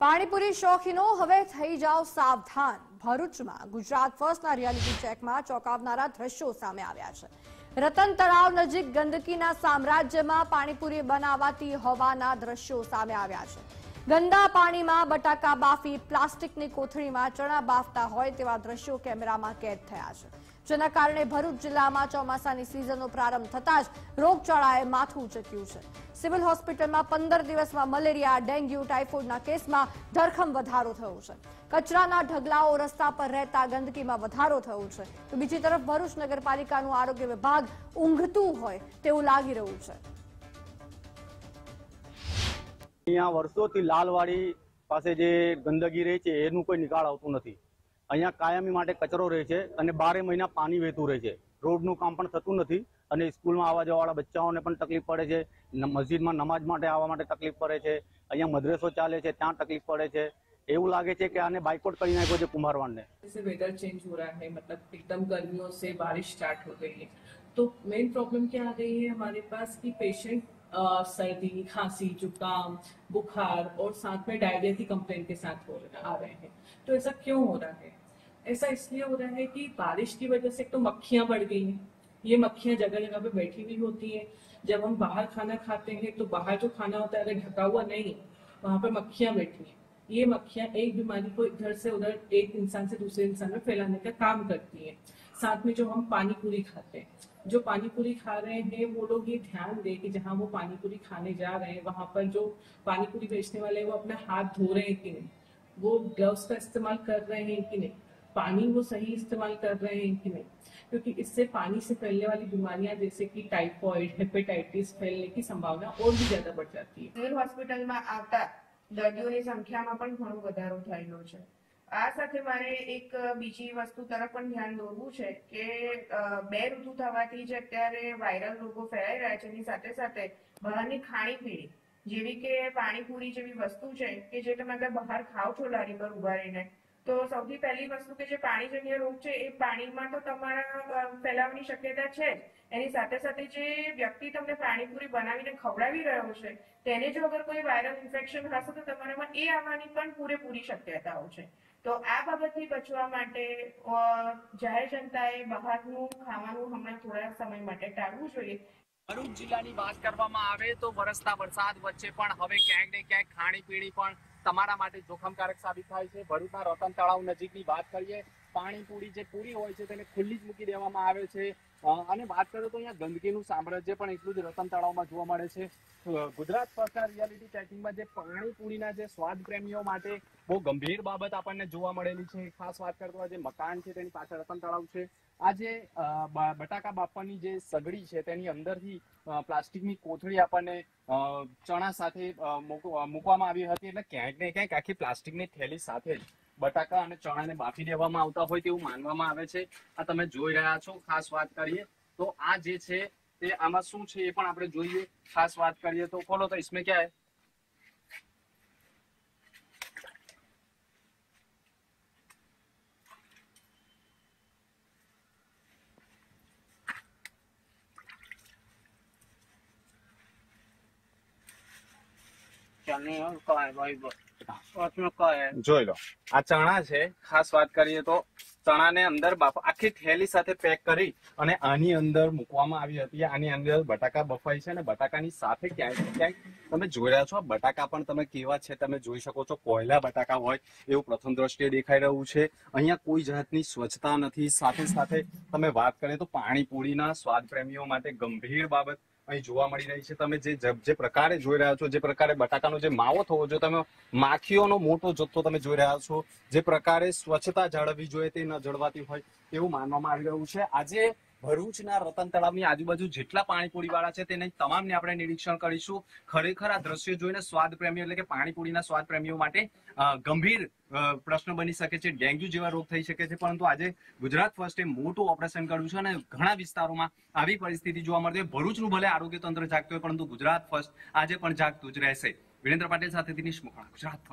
પાણીપુરી શોખીનો હવે થઈ જાઓ સાવધાન। ભરૂચમાં ગુજરાત ફર્સ્ટના રિયાલિટી ચેકમાં ચોંકાવનારા દ્રશ્યો સામે આવ્યા છે। રતન તળાવ નજીક ગંદકીના સામ્રાજ્યમાં પાણીપુરી બનાવાતી હોવાના દ્રશ્યો સામે આવ્યા છે। ગંદા પાણીમાં બટાકા બાફી પ્લાસ્ટિકની કોથળીમાં ચણા બાફતા હોય તેવા દ્રશ્યો કેમેરામાં કેદ થયા છે, જેના કારણે ભરૂચ જિલ્લામાં ચોમાસાની સિઝનનો પ્રારંભ થતાં જ રોગચાળાએ માથું ઉંચક્યું છે। સિવિલ હોસ્પિટલમાં 15 દિવસમાં મલેરિયા, ડેન્ગ્યુ, ટાઇફોઇડના કેસમાં ધરખમ વધારો થયો છે। કચરાના ઢગલાઓ રસ્તા પર રહેતા ગંદકીમાં વધારો થયો છે, તો બીજી તરફ ભરૂચ નગરપાલિકાનું આરોગ્ય વિભાગ ઊંઘતું હોય તેવું લાગી રહ્યું છે। અહીંયા વર્ષોથી લાલવાડી પાસે જે ગંદકી રહે છે એનું કોઈ નિકાલ આવતું નથી। અહીંયા કાયમી માટે કચરો રહે છે અને 12 મહિના પાણી વહેતું રહે છે। રોડનું કામ પણ થતું નથી અને સ્કૂલમાં આવવા જવાવાળા બચ્ચાઓને પણ તકલીફ પડે છે, મસ્જિદમાં નમાઝ માટે આવવા માટે તકલીફ પડે છે, અહીંયા મદ્રેસો ચાલે છે ત્યાં તકલીફ પડે છે। એવું લાગે છે કે આને બાઇકોટ કરી नाख्यो છે कुम्हारवाड़ ने। जैसे वेदर चेंज हो रहा है, मतलब एकदम गर्मियों से बारिश स्टार्ट हो गई है, तो मेन प्रॉब्लम क्या आ गई है हमारे पास कि पेशेंट सर्दी, खांसी, जुकाम, बुखार और साथ में डायरिया की कंप्लेंट के साथ आ रहे हैं। तो ऐसा क्यों हो रहा है? ऐसा इसलिए हो रहा है कि बारिश की वजह से तो मक्खियां बढ़ गई हैं। ये मक्खियां जगह जगह पे बैठी हुई होती है। जब हम बाहर खाना खाते हैं तो बाहर जो खाना होता है अगर ढका हुआ नहीं, वहां पर मक्खियां बैठी हैं। ये मक्खियां एक बीमारी को इधर से उधर एक इंसान से दूसरे इंसान में फैलाने का काम करती है। साथ में जो हम पानी पूरी खाते हैं, जो पानी पूरी खा रहे हैं वो लोग ये ध्यान दें कि जहाँ वो पानी पूरी खाने जा रहे हैं वहां पर जो पानी पूरी बेचने वाले हैं वो अपना हाथ धो रहे हैं कि नहीं, वो ग्लव्स का इस्तेमाल कर रहे हैं कि नहीं, पानी वो सही इस्तेमाल कर रहे हैं कि नहीं, क्योंकि इससे पानी से फैलने वाली बीमारियां जैसे कि टाइफॉइड, हेपेटाइटिस फैलने की संभावना और भी ज्यादा बढ़ जाती है। સિવિલ હોસ્પિટલમાં આવતા દર્દીઓની સંખ્યામાં પણ ઘણો વધારો થયેલો છે। આ સાથે મારે એક બીજી વસ્તુ તરફ પણ ધ્યાન દોરવું છે કે બે ઋતુ થવાથી જે અત્યારે વાયરલ રોગો ફેલાઈ રહ્યા છે એની સાથે સાથે બહારની ખાણીપીણી જેવી કે પાણીપુરી જેવી વસ્તુ છે કે જે તમે અગર બહાર ખાઓ છો લારી પર ઉભા રહીને, તો સૌથી પહેલી વસ્તુ કે જે પાણીજન્ય રોગ છે એ પાણીમાં તો તમારા ફેલાવાની શક્યતા છે જ, એની સાથે સાથે જે વ્યક્તિ તમને પાણીપુરી બનાવીને ખવડાવી રહ્યો છે તેને જો અગર કોઈ વાયરલ ઇન્ફેક્શન હશે તો તમારામાં એ આવવાની પણ પૂરેપૂરી શક્યતાઓ છે। તો આ બાબતથી બચવા માટે જાહેર જનતાએ બહારનું ખાવાનું હમણાં થોડા સમય માટે ટાળવું જોઈએ। ભરૂચ જિલ્લાની વાત કરવામાં આવે તો વરસતા વરસાદ વચ્ચે પણ હવે ક્યાંક ને ક્યાંક ખાણીપીણી પણ તમારા માટે જોખમકારક સાબિત થાય છે। ભરૂચના રતન તળાવ નજીકની વાત કરીએ, પાણીપુરી જે પૂરી હોય છે તેને ખુલ્લી જ મૂકી દેવામાં આવે છે અને વાત કરીએ તો અહીંયા ગંદકીનું સામ્રાજ્ય પણ એટલું જ રતન તળાવમાં જોવા મળે છે। ગુજરાત ફર્સ્ટના રિયાલિટી ચેકિંગમાં જે પાણીપુરીના જે સ્વાદ પ્રેમીઓ માટે બહુ ગંભીર બાબત આપણને જોવા મળેલી છે। ખાસ વાત કરતો જે મકાન છે તેની પાછળ રતન તળાવ છે, આ જે બટાકા બાફવાની જે સગડી છે તેની અંદરથી પ્લાસ્ટિકની કોથળી આપણને ચણા સાથે મૂકવામાં આવી હતી, એટલે ક્યાંક ને ક્યાંક આખી પ્લાસ્ટિકની થેલી સાથે જ બટાકા અને ચણાને બાફી દેવામાં આવતા હોય તેવું માનવામાં આવે છે। આ તમે જોઈ રહ્યા છો। ખાસ વાત કરીએ તો આ જે છે તે આમાં શું છે એ પણ આપણે જોઈએ। ખાસ વાત કરીએ તો ખોલો તો इसमें क्या है? જોઈ લો, આ ચણા છે। ખાસ વાત કરીએ તો ચણાને અંદર આખી થેલી સાથે પેક કરી અને આની અંદર મૂકવામાં આવી હતી। આની અંદર બટાકા બફાઈ છે અને બટાકાની સાથે ક્યાંક ક્યાંક તમે જોઈ રહ્યા છો બટાકા પણ તમે કેવા છે તમે જોઈ શકો છો, કોયલા બટાકા હોય એવું પ્રથમ દ્રષ્ટિએ દેખાઈ રહ્યું છે। અહીંયા કોઈ જાતની સ્વચ્છતા નથી। સાથે સાથે તમે વાત કરીએ તો પાણીપુરીના સ્વાદ પ્રેમીઓ માટે ગંભીર બાબત અહીં જોવા મળી રહી છે। તમે જે પ્રકારે જોઈ રહ્યા છો, જે પ્રકારે બટાકાનો જે માવો થવો જોઈએ, તમે માખીઓનો મોટો જથ્થો તમે જોઈ રહ્યા છો, જે પ્રકારે સ્વચ્છતા જાળવવી જોઈએ તે ન જળવાતી હોય એવું માનવામાં આવી રહ્યું છે। આજે ભરૂચના રતન તળાવની આજુબાજુ જેટલા પાણીપુરી વાળા છે તેને તમામને આપણે નિરીક્ષણ કરીશું। ખરેખર આ દ્રશ્ય જોઈને સ્વાદ પ્રેમીઓ એટલે કે પાણીપુરીના સ્વાદ પ્રેમીઓ માટે ગંભીર પ્રશ્ન બની શકે છે, ડેન્ગ્યુ જેવા રોગ થઈ શકે છે। પરંતુ આજે ગુજરાત ફર્સ્ટે મોટું ઓપરેશન કર્યું છે અને ઘણા વિસ્તારોમાં આવી પરિસ્થિતિ જોવા મળતી હોય। ભરૂચનું ભલે આરોગ્ય તંત્ર જાગતું હોય પરંતુ ગુજરાત ફર્સ્ટ આજે પણ જાગતું જ રહેશે। વિરેન્દ્ર પાટીલ સાથે દિનેશ મુખાણા, ગુજરાત ફર્સ્ટ।